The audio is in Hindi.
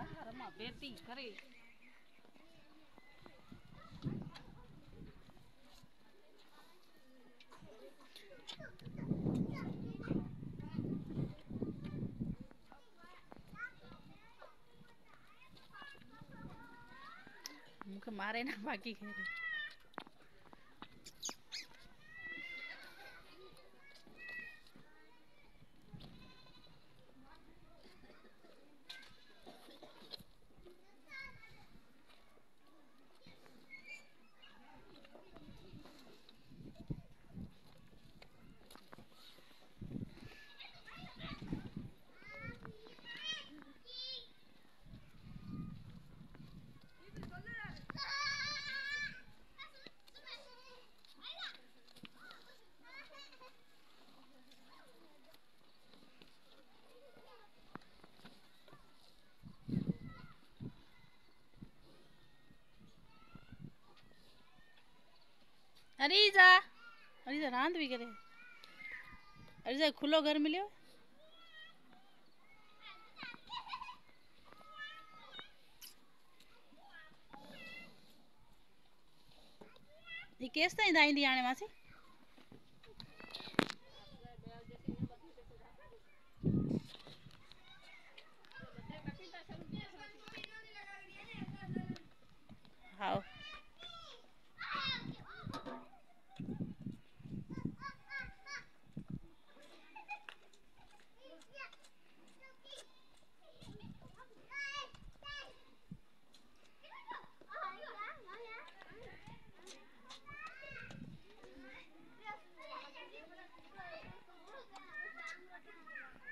बेटी करे मुझे मारे ना बाकी खेले अरीजा अरीजा रांद भी करे अरीजा खुलो घर मिलियो ये केस ताईं दाईंदी हाणे मासी हाँ